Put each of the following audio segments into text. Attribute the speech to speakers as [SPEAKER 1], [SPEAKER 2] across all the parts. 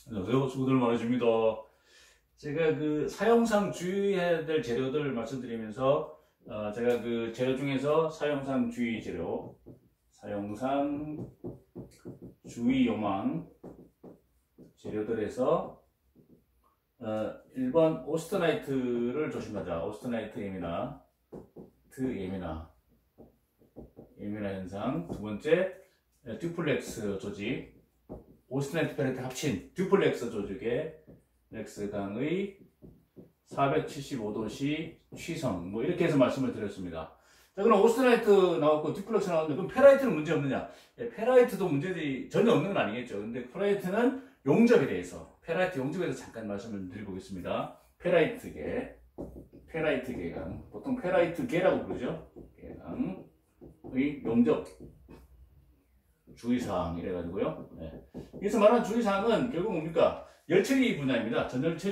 [SPEAKER 1] 안녕하세요. 수고들 많으십니다. 제가 그 사용상 주의해야 될 재료들 말씀드리면서 제가 그 재료 중에서 사용상 주의 재료, 사용상 주의 요망 재료들에서 1번 오스트나이트를 조심하자. 오스트나이트 예민화 현상. 두 번째 듀플렉스 조직, 오스트나이트 페레트 합친 듀플렉스 조직의 렉스강의 475도씨 취성, 뭐 이렇게 해서 말씀을 드렸습니다. 자, 그럼 오스트나이트 나왔고 듀플렉스 나왔는데 그럼 페라이트는 문제 없느냐? 페라이트도 문제들이 전혀 없는 건 아니겠죠. 근데 페라이트는 용접에 대해서, 페라이트 용접에 대해서 잠깐 말씀을 드려보겠습니다. 페라이트계강, 보통 페라이트계라고 부르죠. 계강의 용접 주의사항 이래가지고요. 네. 여기서 말하는 주의사항은 결국 뭡니까? 열처리 분야입니다.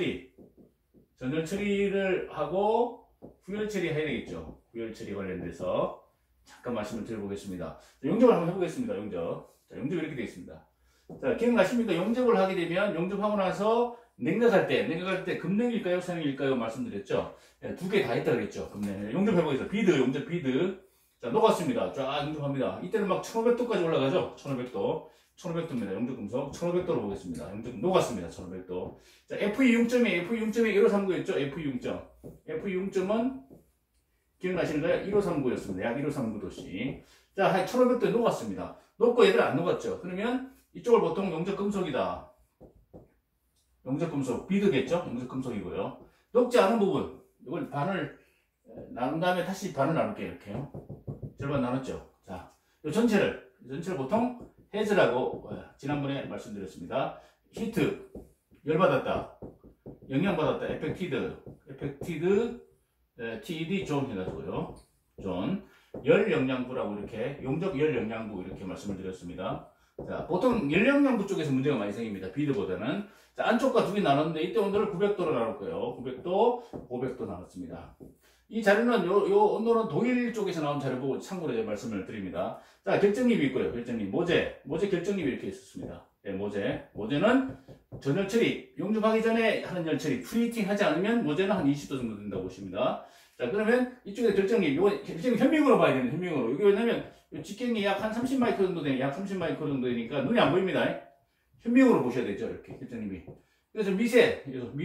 [SPEAKER 1] 전열처리를 하고 후열처리 해야 되겠죠. 후열처리 관련돼서 잠깐 말씀을 드려보겠습니다. 자, 용접을 한번 해보겠습니다. 용접이 이렇게 되어 있습니다. 자, 기억나십니까? 용접을 하게 되면 용접하고 나서 냉각할 때 급냉일까요? 산행일까요? 말씀드렸죠. 네, 두 개 다 있다 그랬죠. 급냉. 용접해보겠습니다. 용접 비드. 자, 녹았습니다. 쫙 용접합니다. 이때는 막 1500도까지 올라가죠? 1500도입니다. 용접금속. 1500도로 보겠습니다. 용접 녹았습니다. 1500도. 자, FE 융점이 1539였죠? FE 융점. FE 융점은 기억나시는가요? 1539였습니다. 약 1539도씨. 자, 1500도에 녹았습니다. 녹고 얘들 안 녹았죠? 그러면 이쪽을 보통 용접금속이다. 용접금속. 비드겠죠? 용접금속이고요. 녹지 않은 부분. 이걸 반을 나눈 다음에 다시 반을 나눌게요. 이렇게요. 절반 나눴죠. 자, 이 전체를 보통 해즈라고 지난번에 말씀드렸습니다. 히트, 열받았다, 영향받았다, 에펙티드, TED 존 해가지고요. 존, 열영양부라고 이렇게, 용접 열영양부 이렇게 말씀을 드렸습니다. 자, 보통 열영양부 쪽에서 문제가 많이 생깁니다. 비드보다는. 자, 안쪽과 두 개 나눴는데 이때 온도를 900도로 나눌 거예요. 900도, 500도 나눴습니다. 이 자료는 요 온도는 독일 쪽에서 나온 자료 보고 참고로 제가 말씀을 드립니다. 자, 결정립이 있고요. 결정립. 모재 결정립이 이렇게 있었습니다. 네, 모재는 전열처리, 용접하기 전에 하는 열처리, 프리히팅 하지 않으면 모재는 한 20도 정도 된다고 보십니다. 자, 그러면 이쪽에 결정립, 요거 결정립 현미경으로 봐야 되는 현미경으로. 이게 왜냐면 직경이 약 한 30마이크로 정도 되니까, 약 30마이크로 정도 되니까 눈이 안 보입니다. 현미경으로 보셔야 되죠. 이렇게 결정립이. 그래서 미세,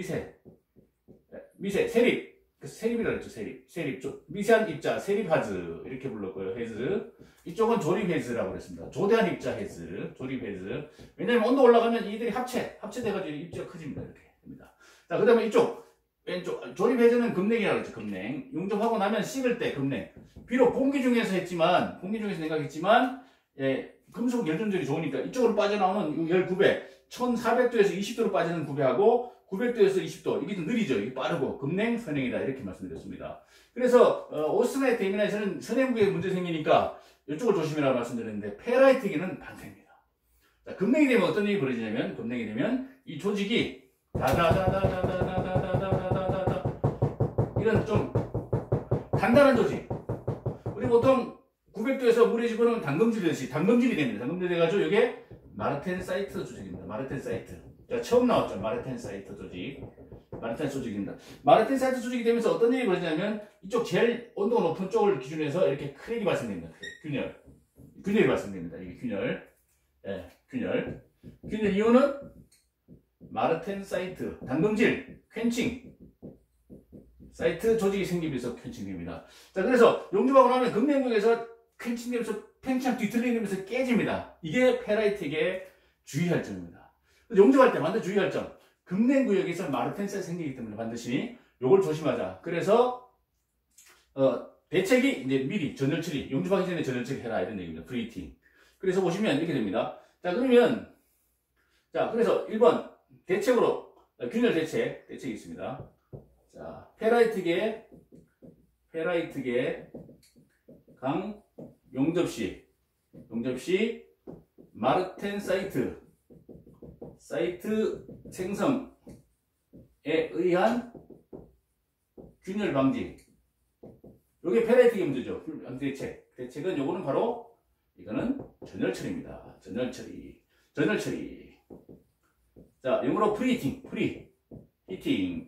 [SPEAKER 1] 세립. 세립이라고 했죠. 세립. 미세한 입자, 세립하즈. 이렇게 불렀고요. 해즈. 이쪽은 조립 해즈라고 그랬습니다. 조대한 입자 해즈. 조립 해즈. 왜냐면 온도 올라가면 이들이 합체돼가지고 입자가 커집니다. 이렇게 됩니다. 자, 그 다음에 왼쪽. 조립 해즈는 급냉이라고 했죠. 급냉. 용접하고 나면 식을 때 급냉. 비록 공기 중에서 냉각했지만, 금속 열존율이 좋으니까 이쪽으로 빠져나오는 열 900. 1400도에서 20도로 빠지는 900하고, 900도에서 20도. 이게 좀 느리죠. 이게 빠르고 급냉, 선행이다. 이렇게 말씀드렸습니다. 그래서 오스트나이트 예민화에서는 선행부에 문제 생기니까 이쪽을 조심해라 말씀드렸는데 페라이트기는 반대입니다. 자, 급냉이 되면 어떤 일이 벌어지냐면 이 조직이 이런 좀 단단한 조직. 우리 보통 900도에서 물에 집어넣으면 당금질이 됩니다. 당금질이 돼가지고 이게 마르텐사이트 조직입니다. 마르텐사이트. 자, 처음 나왔죠. 마르텐사이트 조직입니다. 마르텐사이트 조직이 되면서 어떤 일이 벌어지냐면 이쪽 제일 온도가 높은 쪽을 기준해서 이렇게 크랙이 발생됩니다. 균열이 발생됩니다. 이게 균열. 균열 이유는 마르텐사이트, 당금질, 퀸칭 사이트 조직이 생기면서 퀸칭됩니다. 자, 그래서 용접하고 나면 급냉구역에서 퀸칭되면서 팽창 뒤틀리면서 깨집니다. 이게 페라이트에게 주의할 점입니다. 용접할 때 반드시 주의할 점. 급냉구역에서 마르텐사이트가 생기기 때문에 반드시 요걸 조심하자. 그래서 대책이 이제 미리 전열처리, 용접하기 전에 전열처리 해라 이런 얘기입니다. 프리히팅. 그래서 보시면 이렇게 됩니다. 자, 그래서 1번 대책으로 균열 대책이 있습니다. 자, 페라이트계 강 용접시 마르텐사이트 생성에 의한 균열 방지. 요게 페라이트계 문제죠. 대책은 요거는 바로 이거는 전열처리입니다. 전열처리. 자, 영어로 프리히팅, 히팅,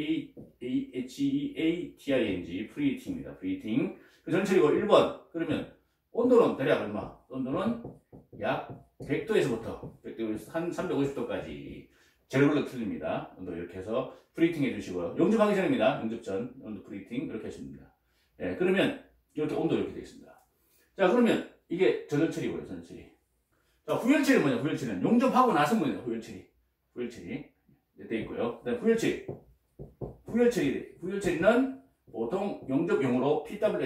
[SPEAKER 1] Heating, 프리히팅입니다. 프리히팅. 그 전체이고 1번. 그러면 온도는 대략 얼마? 온도는 약 100도에서부터 한 350도까지 제로블럭 틀립니다. 온도 이렇게 해서 프리히팅 해주시고요. 영접하기 전입니다. 영접 전 온도 프리히팅 이렇게 하십니다. 예, 그러면 이렇게 온도 이렇게 되겠습니다. 자, 그러면 이게 전열처리고요. 전열처리. 자, 후열처리 뭐냐? 후열처리는 용접하고 나서 뭐냐? 후열처리 돼 있고요. 그다음 후열처리는 보통 용접용으로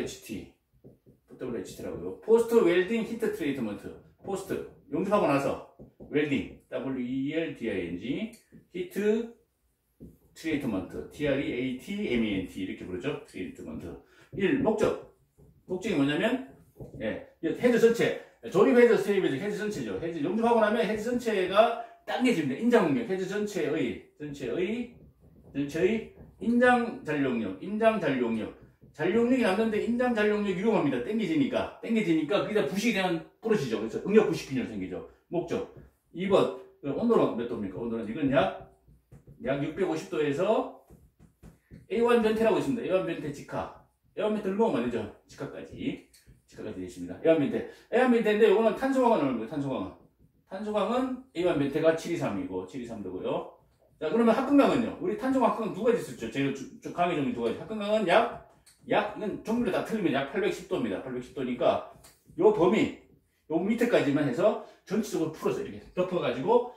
[SPEAKER 1] PWHT라고요. 포스트 웰딩 히트 트리트먼트. 포스트 용접하고 나서 웰딩 WELDING 히트 트리트먼트 TREATMENT 이렇게 부르죠. 트리트먼트. 1. 목적이 뭐냐면 헤드 전체 조립 헤드 스테이비 헤드 전체죠. 헤드 용접하고 나면 헤드 전체가 당겨집니다. 인장 응력 헤드 전체의 인장 잔력력이 남는데 인장 잔력력이 위험합니다. 당겨지니까 거기다 부식이 되면 부러지죠. 그래서 응력 부식 균열 생기죠. 목적. 2번 온도는 몇 도입니까? 온도는 이건 약 650도에서 A1 변태라고 있습니다. A1 변태 직하. A1 변태를 넣으면 안 되죠. 직하까지 되어 있습니다. A1 변태인데 이거는 탄소광은 얼마예요? 탄소광은 A1 변태가 723이고요. 자, 그러면 합금강은요? 우리 탄소광 합금강 두 가지 있었죠. 제가 강의 종류 두 가지. 합금강은 이건 종류를 다 틀리면 약 810도입니다. 810도니까 요 범위, 요 밑에까지만 해서 전체적으로 풀어서 이렇게 덮어가지고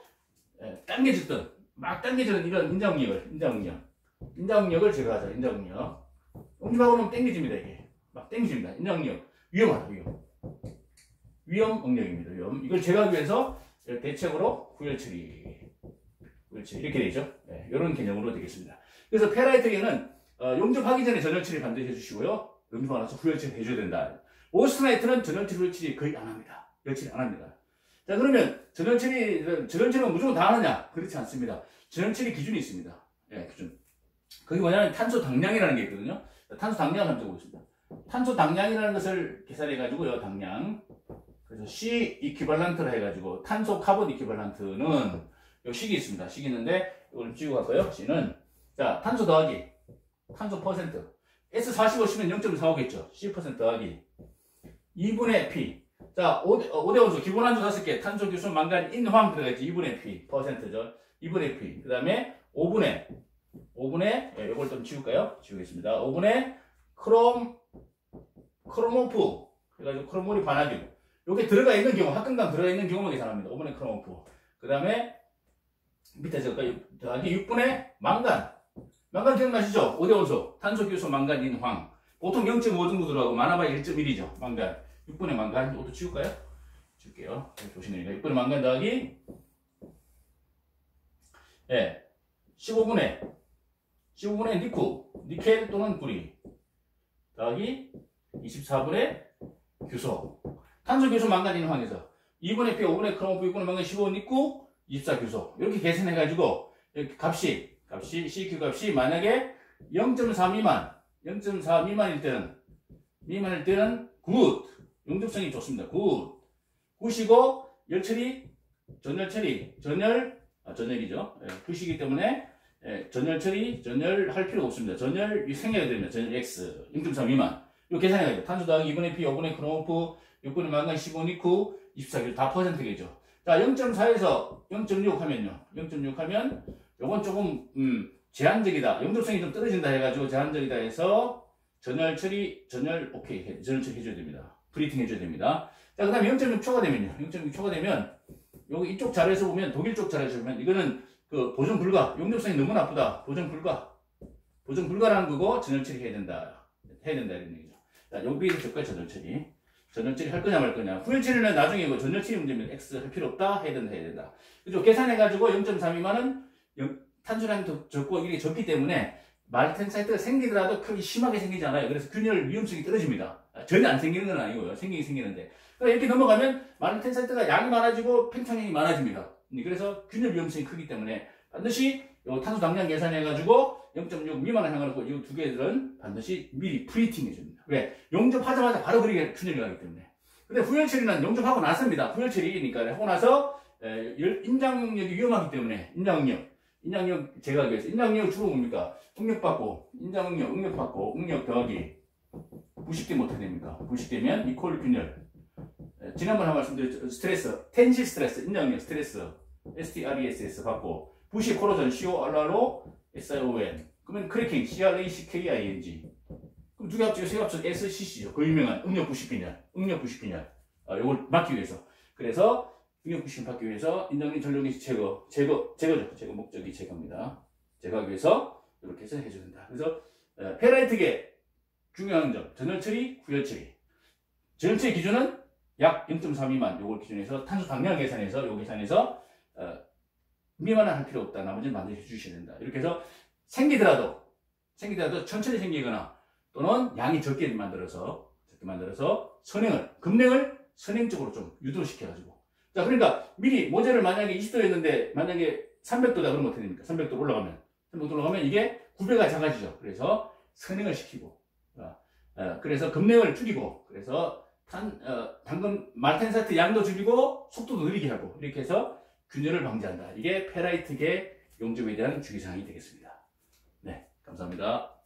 [SPEAKER 1] 막 당겨지는 이런 인장응력을 제거하자. 인장응력. 용접하고 나면 당겨집니다. 이게 막 당겨집니다. 인장응력. 위험하다. 위험 응력입니다. 이걸 제거하기 위해서 대책으로 후열처리 이렇게 되죠. 네, 이런 개념으로 되겠습니다. 그래서 페라이트에는 용접하기 전에 전열처리 반드시 해주시고요. 용접하고 나서 후열처리 해줘야 된다. 오스트라이트는 전열처리 후열처리 거의 안 합니다. 자, 그러면 전열처리는 무조건 다 하느냐? 그렇지 않습니다. 전열처리 기준이 있습니다. 기준. 그게 뭐냐면 탄소 당량이라는 게 있거든요. 탄소 당량을 한번 적어보겠습니다. 탄소 당량이라는 것을 계산해가지고요. 당량. 그래서 C 이퀴발런트를 해가지고 탄소 카본 이퀴발런트는 요 식이 있습니다. 식이 있는데 이걸 지우고 갈까요? C는 자 탄소 더하기 탄소 퍼센트 S45 시면 0.45겠죠. C% 더하기 2분의 P. 자 5대 원소 기본 함수 5개 탄소 규수 망간 인황 들어가지 2분의 P 퍼센트죠. 2분의 P. 그 다음에 5분의 이걸 좀 지울까요? 지우겠습니다. 5분의 크로모프 그래가지고 크로몰이 반화균 요게 들어가 있는 경우 합금강 들어가 있는 경우만 계산합니다. 5분의 크로모프. 그 다음에 밑에 적을까요? 더하기 6분의 망간 기억나시죠? 5대 원소 탄소 규수 망간 인황 보통 0.5 정도 들어가고 많아봐야 1.1이죠. 망간 6분의 망간 이것도 지울까요? 지울게요. 조심하니까 6분의 망간 더하기 15분의 니켈 또는 구리 더하기 24분의 규소 탄소 규소 망간 인황에서 2분의 P 5분의 크로모프 6분의 망간 15 니쿠 24 규소 이렇게 계산해가지고 이렇게 값이 CQ 값이 만약에 0.4 미만일 때는 굿 용접성이 좋습니다. 굿이고 전열이죠. 굿이기 때문에 전열할 필요가 없습니다. 전열이 생겨야 됩니다. 전열 X 0.4 미만 이거 계산해야 돼요. 탄소 더하기 2분의 P 5분의 크로모프 6분의 망간 15 니쿠 24규소 다 퍼센트겠죠. 자 0.4에서 0.6 하면요. 0.6 하면 요건 조금 제한적이다. 용접성이 좀 떨어진다 해가지고 제한적이다 해서 전열 처리 해줘야 됩니다. 프리팅 해줘야 됩니다. 자, 그 다음에 0.6초가 되면요. 0.6초가 되면 여기 이쪽 자료에서 보면 독일 쪽 자료에서 보면 이거는 그 보존 불가. 용접성이 너무 나쁘다. 보존 불가라는 거고 전열 처리 해야 된다 이런 얘기죠. 자, 여기에서 적까지 전열 처리 할 거냐 말 거냐. 후열 처리는 나중에 이거 전열 처리 문제면 X 할 필요 없다. 해야 된다. 그죠? 계산해가지고 0.3 미만은 탄소량이 더 적고 이게 적기 때문에 말텐 사이트가 생기더라도 크게 심하게 생기지 않아요. 그래서 균열 위험성이 떨어집니다. 전혀 안 생기는 건 아니고요. 생기는데. 그러니까 이렇게 넘어가면 말텐 사이트가 양이 많아지고 팽창량이 많아집니다. 그래서 균열 위험성이 크기 때문에 반드시 요 탄소 당량 계산해가지고 0.6 미만을 향하고 이 두 개들은 반드시 미리 프리팅 해줍니다. 왜? 용접하자마자 바로 그렇게 균열이 가기 때문에. 근데 후열 처리는 용접하고 나서입니다. 후열 처리니까 하고 나서 인장 응력이 위험하기 때문에 인장 응력 제거하기 위해서 인장 응력은 주로 뭡니까? 응력받고 인장 응력 받고 응력 더하기 부식되면 어떻게 됩니까? 부식되면 이퀄 균열. 지난번에 말씀드렸죠. 스트레스, 텐실 스트레스, 인장 응력 스트레스 STRESS 받고 부식 코로전 CORR로 SION. 그러면 크래킹 CRACKING. 그럼 두 개 합치고 세 개 합쳐서 SCC죠. 그 유명한 응력 부식균열. 요걸 막기 위해서. 그래서 응력 부식균 막기 위해서 인장님 전력이 제거죠. 제거 목적이 제거입니다. 제거하기 위해서 이렇게 해서 해줘야 된다. 그래서 페라이트계 중요한 점, 전열 처리, 구열 처리. 전열 처리 기준은 약 0.3 미만 요걸 기준해서 탄소 당량 계산해서 요 계산해서 미만은 할 필요 없다. 나머지는 반드시 해주셔야 된다. 이렇게 해서 생기더라도 천천히 생기거나 또는 양이 적게 만들어서 급냉을 선행적으로 좀 유도시켜가지고. 자, 그러니까 미리 모재를 만약에 20도였는데 만약에 300도다 그러면 어떻게 됩니까? 300도 올라가면 이게 9배가 작아지죠. 그래서 선행을 시키고, 그래서 급냉을 줄이고, 그래서 방금 말텐사트 양도 줄이고 속도도 느리게 하고 이렇게 해서 균열을 방지한다. 이게 페라이트계 용접에 대한 주의사항이 되겠습니다. 네, 감사합니다.